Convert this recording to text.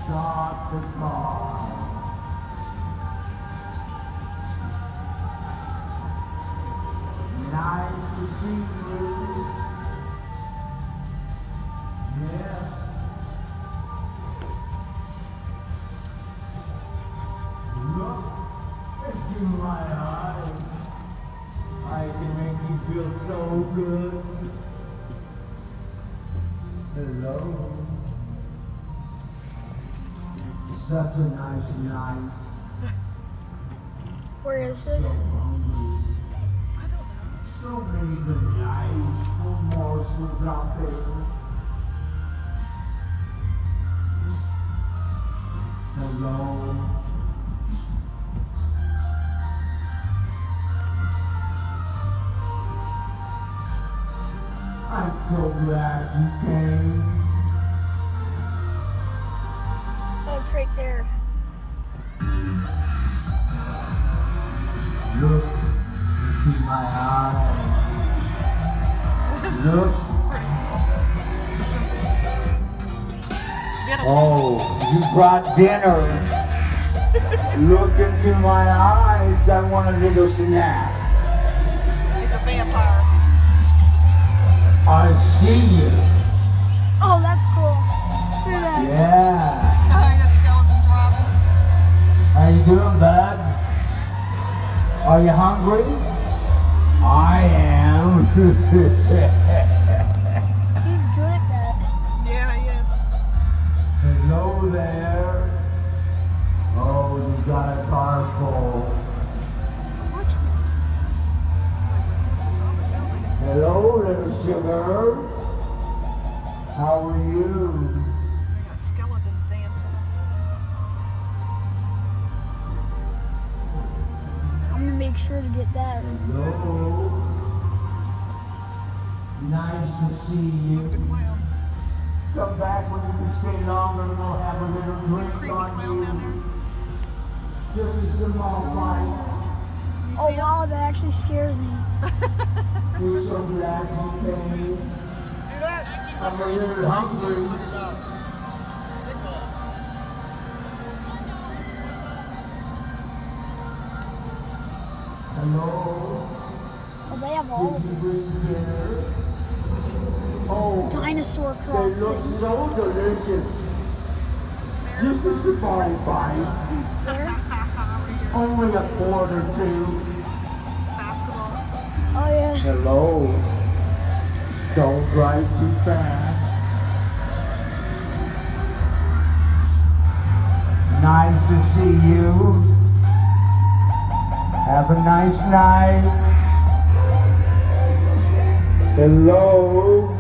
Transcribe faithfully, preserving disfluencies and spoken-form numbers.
start the car. Nice to see you. Yeah. Look into my eyes. I can make you feel so good. Hello. Such a nice night. Where is this? So hungry. I don't know. So many good nice morsels out there. Hello. I'm so glad you came. Oh, it's right there. Look into my eyes. Look. Oh, you brought dinner. Look into my eyes. I want a little snack. He's a vampire. I see you. Oh, that's cool. Look at that. Yeah. Oh, I got skeletons, Robin. How you doing, bud? Are you hungry? I am. He's good at that. Yeah, he is. Hello there. Oh, you got a car full. Which one? Hello, little sugar. How are you? I got skeletons dancing. I'm gonna make sure to get that. Hello. Nice to see The you. clown. Come back when you can stay longer and we'll have a little See the drink creepy on clown down there? you. Just a small fight. You Oh see him? wow, that actually scares me. We're so glad you came. See that? I'm a little hungry. Hello. Oh, they have all Did you bring dinner? Oh, dinosaur they look crossing. so delicious. Just a safari bite. There. Only a quart or two. Basketball. Oh yeah. Hello. Don't drive too fast. Nice to see you. Have a nice night. Hello.